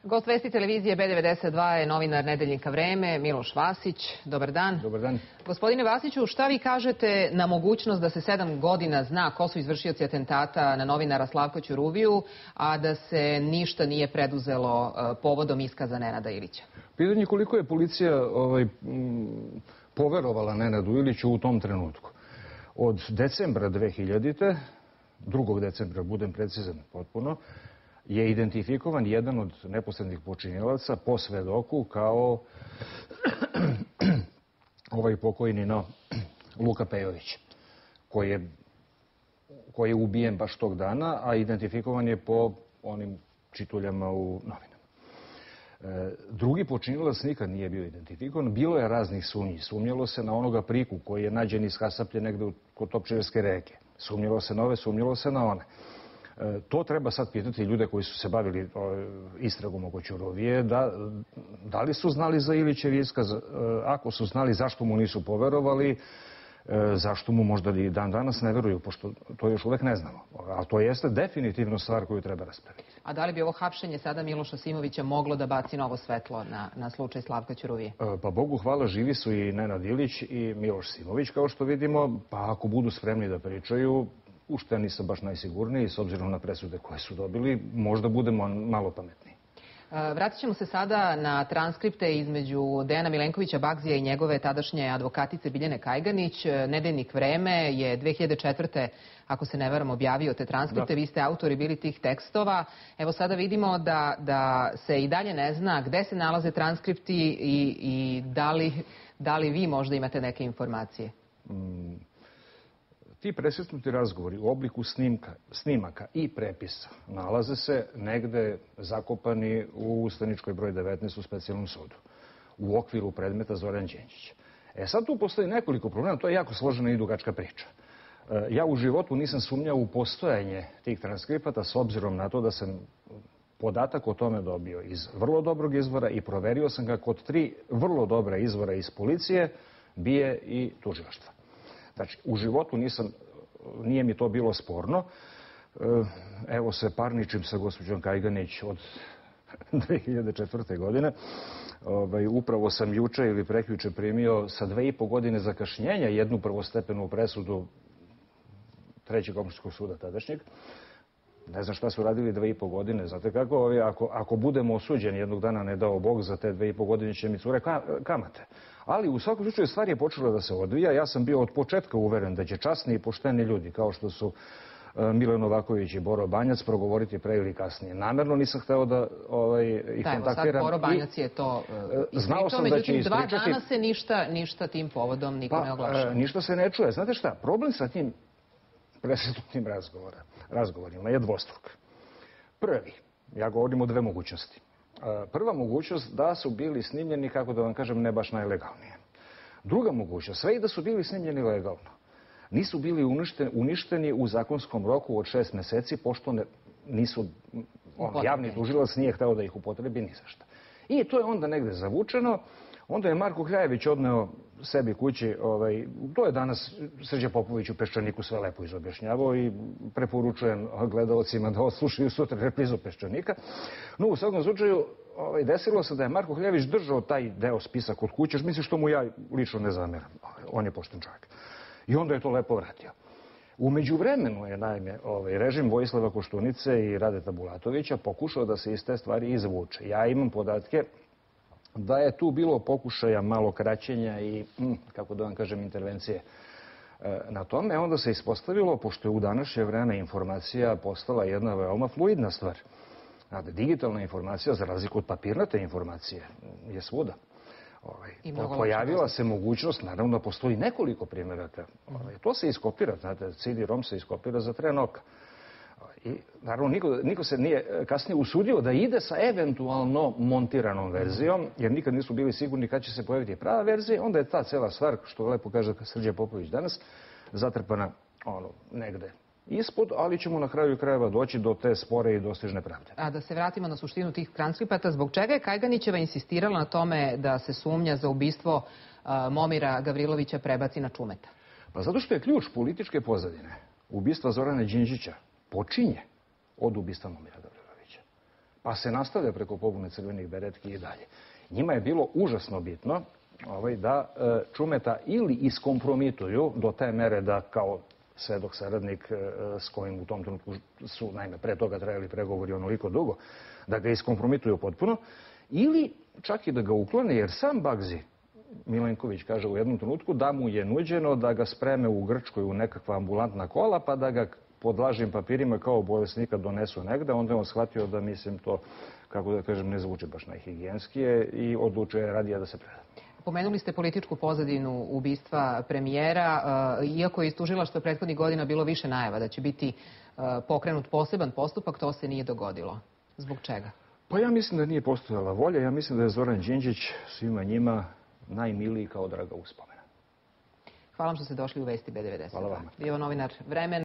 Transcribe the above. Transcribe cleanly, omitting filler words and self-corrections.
Gost vesti televizije B92 je novinar Nedeljnika Vreme, Miloš Vasić. Dobar dan. Dobar dan. Gospodine Vasiću, šta vi kažete na mogućnost da se 7 godina zna ko su izvršioci atentata na novinara Slavka Ćuruviju, a da se ništa nije preduzelo povodom iskaza Nenada Ilića? Pitanje koliko je policija poverovala Nenadu Iliću u tom trenutku. Od decembra 2000. 2. decembra, budem precizan potpuno, je identifikovan jedan od neposrednih počinjelaca po svedoku kao ovaj pokojni Luka Pejović, koji je ubijen baš tog dana, a identifikovan je po onim čituljama u novinama. Drugi počinilac nikad nije bio identifikovan. Bilo je raznih sumnji. Sumnjalo se na onoga Priku koji je nađen iskasapljen negde kod Topčiderske reke. Sumnjalo se na ove, sumnjalo se na one. To treba sad pitati ljude koji su se bavili istragom oko Ćuruvije, da li su znali za Ilićev iskaz, ako su znali zašto mu nisu poverovali, zašto mu možda i dan danas ne veruju, pošto to još uvek ne znamo. Ali to jeste definitivno stvar koju treba raspraviti. A da li bi ovo hapšenje sada Miloša Simovića moglo da baci novo svetlo na slučaj Slavka Ćuruvije? Pa Bogu hvala, živi su i Nenad Ilić i Miloš Simović, kao što vidimo, pa ako budu spremni da pričaju, u što ja nisam baš najsigurniji, s obzirom na presude koje su dobili, možda budemo malo pametniji. Vratit ćemo se sada na transkripte između Dejana Milenkovića Bagzija i njegove tadašnje advokatice Biljane Kajganić. Nedeljnik Vreme je 2004. ako se ne varam, objavio te transkripte. Vi ste autori bili tih tekstova. Evo sada vidimo da se i dalje ne zna gde se nalaze transkripti i da li vi možda imate neke informacije. Ti presretnuti razgovori u obliku snimaka i prepisa nalaze se negde zakopani u Ustaničkoj broj 19 u specijalnom sudu, u okviru predmeta Zoran Đinđić. Sad tu postoji nekoliko problema, to je jako složena i dugačka priča. Ja u životu nisam sumnjao u postojanje tih transkripata s obzirom na to da sam podatak o tome dobio iz vrlo dobrog izvora i proverio sam ga kod 3 vrlo dobra izvora iz policije, BIA i tužilaštva. Znači, u životu nije mi to bilo sporno. Evo se parničim sa gospođom Kajganić od 2004. godine. Upravo sam juče ili prekjuče primio sa 2,5 godine zakašnjenja jednu prvostepenu presudu Trećeg opštinskog suda tadašnjeg. Ne znam šta su radili 2,5 godine. Znate kako, ako budemo osuđeni jednog dana, ne dao Bog, za te 2,5 godine će mi cure kamate. Ali u svakom slučaju stvar je počela da se odvija. Ja sam bio od početka uveren da će časni i pošteni ljudi, kao što su Milan Novaković i Boro Banjac, progovoriti pre ili kasnije. Namerno nisam hteo da ih kontaktiram. Sad Boro Banjac je to ispričao, međutim 2 dana se ništa tim povodom niko ne oglašava. Ništa se ne čuje. Znate šta, problem sa tim presretnutim razgovorima je dvostruk. Prvi, ja govorim o 2 mogućnosti. Prva mogućnost da su bili snimljeni, kako da vam kažem, ne baš najlegalnije. Druga mogućnost, sve i da su bili snimljeni legalno, nisu bili uništeni u zakonskom roku od 6 meseci, pošto javni tužilac nije hteo da ih upotrebi ni za šta. I to je onda negde zavučeno. Onda je Marko Hljajević odneo sebi kući, to je danas Srđan Popović u Peščaniku sve lepo izobjašnjavao i preporučujem gledalcima da odslušaju sutra reprizu Peščanika. No, u svakom slučaju, desilo se da je Marko Hljajević držao taj deo spisa kod kuće, mislim što mu ja lično ne zameram. On je pošten čovjek. I onda je to lepo vratio. U međuvremenu je, naime, režim Vojislava Koštunice i Radeta Bulatovića pokušao da se iz te stvari izvuče. Ja imam podatke da je tu bilo pokušaja malo kraćenja i, kako da vam kažem, intervencije na tome. Onda se ispostavilo, pošto je u današnje vreme informacija postala jedna veoma fluidna stvar. Znate, digitalna informacija, za razliku od papirnate informacije, je svuda. Pojavila se mogućnost, naravno, da postoji nekoliko primjeraka. To se iskopira, znate, CD-ROM se iskopira za tren oka. I naravno niko se nije kasnije usudio da ide sa eventualno montiranom verzijom, jer nikad nisu bili sigurni kad će se pojaviti prava verzija. Onda je ta cela stvar, što lepo kaže Srđan Popović danas, zatrpana negde ispod, ali ćemo na kraju krajeva doći do te spore i dostižne pravde. A da se vratimo na suštinu tih transkripata, zbog čega je Kajganićeva insistirala na tome da se sumnja za ubistvo Momira Gavrilovića prebaci na Čumeta? Pa zato što je ključ političke pozadine ubistva Zorana Đinđića počinje od ubistva Momira Gavrilovića. pa se nastavlja preko pobune crvenih beretki i dalje. Njima je bilo užasno bitno da Čumeta ili iskompromituju do te mere da kao svedok saradnik s kojim u tom trenutku su, naime, pre toga trajali pregovori onoliko dugo, da ga iskompromituju potpuno, ili čak i da ga uklone, jer sam Bagzi Milenković kaže u jednom trenutku da mu je nuđeno da ga spreme u Grčkoj u nekakva ambulantna kola, pa da ga pod lažnim papirima kao bolesnika donesu negde. Onda je on shvatio da, mislim, to, kako da kažem, ne zvuči baš najhigijenskije i odlučuje radije da se preda. Pomenuli ste političku pozadinu ubistva premijera. Iako je iz tužilaštva prethodnih godina bilo više najava da će biti pokrenut poseban postupak, to se nije dogodilo. Zbog čega? Pa ja mislim da nije postojala volja. Ja mislim da je Zoran Đinđić svima njima najmiliji kao draga uspomena. Hvala vam što ste došli u Vesti B92. Hvala vama. Bio novinar Vremena.